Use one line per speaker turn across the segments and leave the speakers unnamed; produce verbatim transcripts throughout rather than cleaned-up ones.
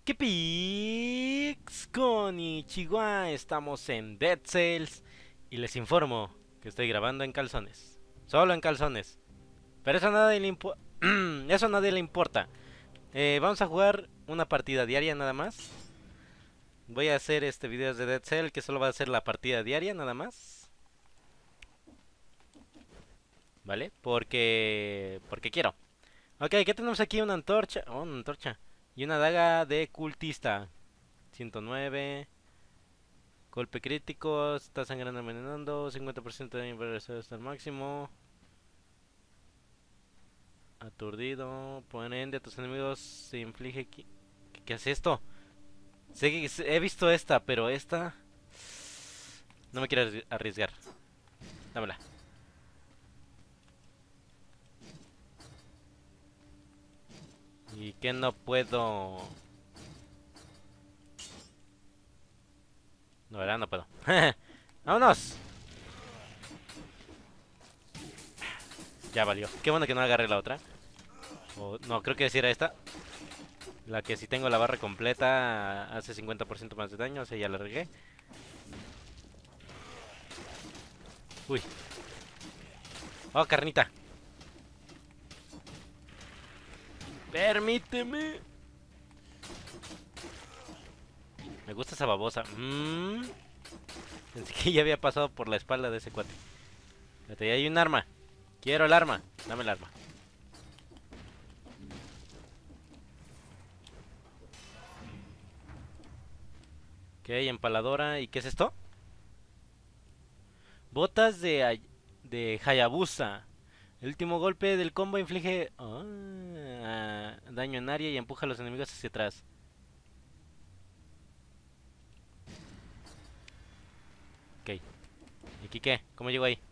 ¿Qué pics? Konnichiwa, estamos en Dead Cells y les informo que estoy grabando en calzones. Solo en calzones. Pero eso a nadie le importa. Eso a nadie le importa. Eh, vamos a jugar una partida diaria nada más. Voy a hacer este videos de Dead Cell que solo va a ser la partida diaria nada más. ¿Vale? Porque... Porque quiero. Ok, ¿qué tenemos aquí? Una antorcha. Oh, una antorcha. Y una daga de cultista. ciento nueve. Golpe crítico, está sangrando envenenando, cincuenta por ciento de daño para regresar hasta el máximo. Aturdido, por ende a tus enemigos se inflige... ¿Qué, qué hace esto? Sé que he visto esta, pero esta... No me quiero arriesgar. Dámela. ¿Y que no puedo? No, ¿verdad? No puedo. ¡Vámonos! Ya valió. Qué bueno que no agarré la otra. O, no, creo que sí era esta. La que si tengo la barra completa hace cincuenta por ciento más de daño. O sea, ya la regué. Uy. Oh, carnita. Permíteme. Me gusta esa babosa. Mmm. Pensé que ya había pasado por la espalda de ese cuate. Espérate, ahí hay un arma. Quiero el arma. Dame el arma. Ok, empaladora. ¿Y qué es esto? Botas de, Ay- de Hayabusa. El último golpe del combo inflige ah, daño en área y empuja a los enemigos hacia atrás. Ok. ¿Y aquí qué? ¿Cómo llego ahí?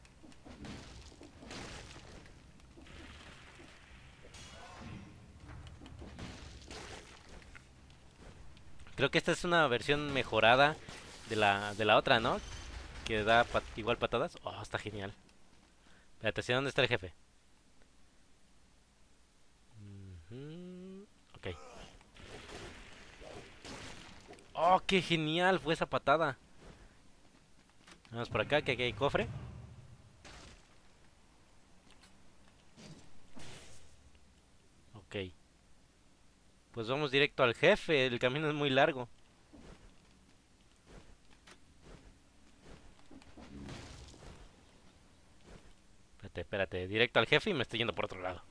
Creo que esta es una versión mejorada de la, de la otra, ¿no? Que da pat igual patadas. Oh, está genial. Espérate, ¿hacia dónde está el jefe? Ujú. Ok. Oh, qué genial fue esa patada. Vamos por acá, que aquí hay cofre. Ok. Pues vamos directo al jefe. El camino es muy largo. Espérate, espérate. Directo al jefe y me estoy yendo por otro lado.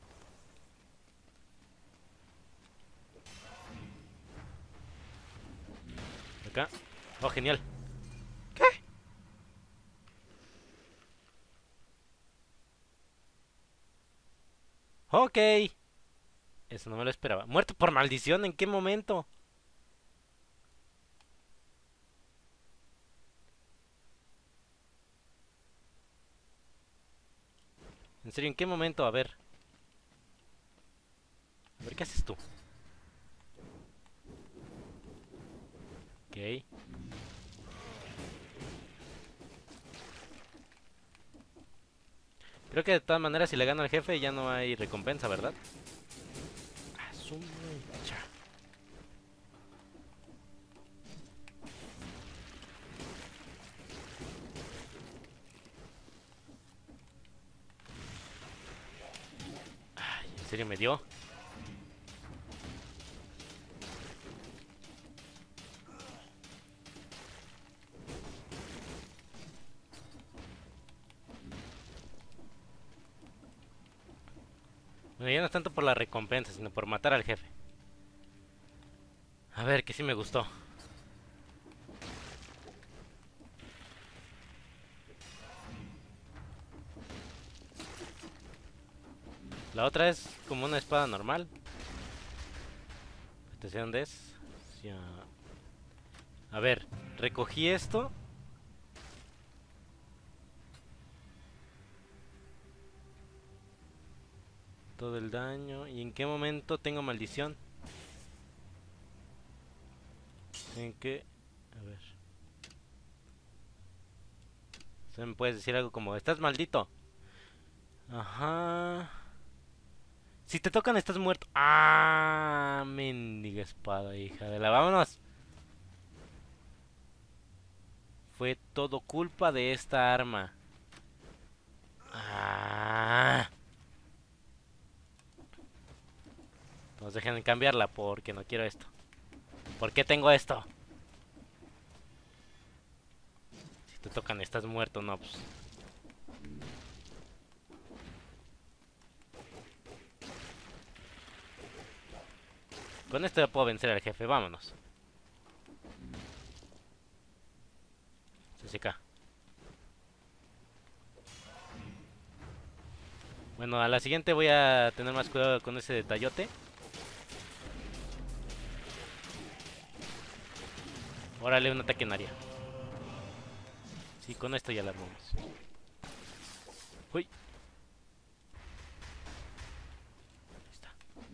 Acá. Oh, genial. ¿Qué? Ok. Eso no me lo esperaba. ¿Muerto por maldición? ¿En qué momento? En serio, ¿en qué momento? A ver. A ver, ¿qué haces tú? Ok. Creo que de todas maneras si le gano al jefe ya no hay recompensa, ¿verdad? Ah, su mecha. Ay, ¿en serio me dio? Bueno, ya no es tanto por la recompensa, sino por matar al jefe. A ver, que sí me gustó. La otra es como una espada normal. ¿Este dónde es? Sí, ah. A ver, recogí esto. Todo el daño. ¿Y en qué momento tengo maldición? ¿En qué? A ver. ¿Se me puedes decir algo como, estás maldito? Ajá. Si te tocan, estás muerto. Ah, mendiga espada, hija de la. Vámonos. Fue todo culpa de esta arma. Ah. Entonces dejen cambiarla porque no quiero esto. ¿Por qué tengo esto? Si te tocan, estás muerto, no, pues. Con esto ya puedo vencer al jefe, vámonos. Se seca. Bueno, a la siguiente voy a tener más cuidado con ese detallote. Órale, un ataque en área. Sí, con esto ya la armamos. Uy. Ahí está.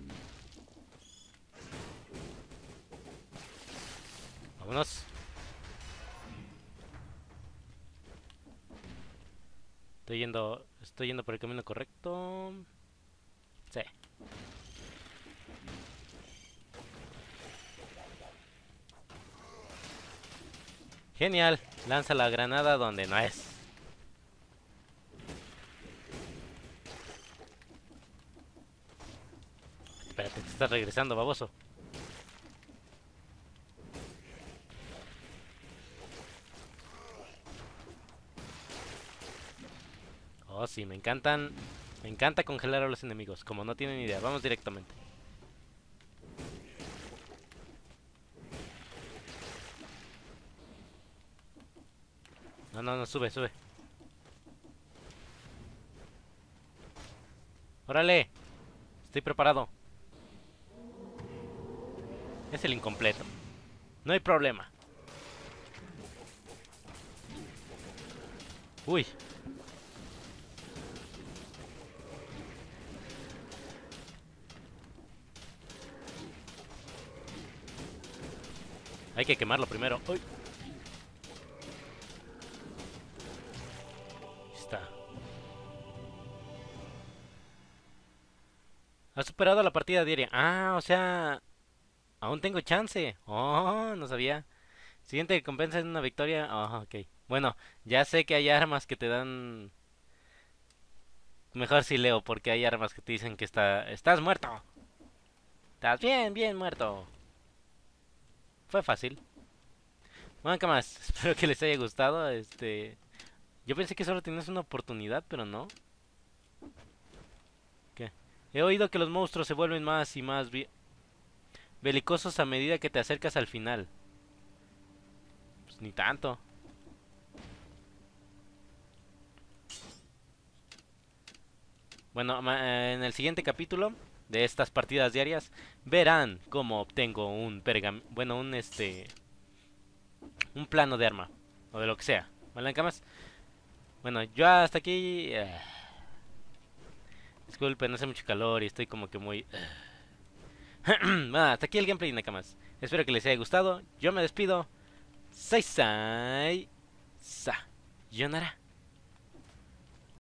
Vámonos. Estoy yendo, estoy yendo por el camino correcto. Sí. Genial. Lanza la granada donde no es. Espérate, te estás regresando, baboso. Oh, sí, me encantan. Me encanta congelar a los enemigos, como no tienen idea. Vamos directamente. No, no, no, sube, sube. ¡Órale! Estoy preparado. Es el incompleto. No hay problema. Uy. Hay que quemarlo primero. Uy. Está. Ha superado la partida diaria. Ah, o sea... Aún tengo chance. Oh, no sabía. Siguiente recompensa es una victoria. Oh, ok. Bueno, ya sé que hay armas que te dan... Mejor si leo, porque hay armas que te dicen que está... Estás muerto. Estás bien, bien muerto. Fue fácil. Bueno, ¿qué más? Espero que les haya gustado. Este... Yo pensé que solo tenías una oportunidad, pero no. ¿Qué? He oído que los monstruos se vuelven más y más belicosos a medida que te acercas al final. Pues ni tanto. Bueno, en el siguiente capítulo de estas partidas diarias verán cómo obtengo un pergam... Bueno, un este... Un plano de arma. O de lo que sea. ¿Vale, camas? Bueno, yo hasta aquí... Uh... Disculpen, hace mucho calor y estoy como que muy... Uh... hasta aquí el gameplay, Nakamas. Espero que les haya gustado. Yo me despido. Sai sai. Sa. Yonara.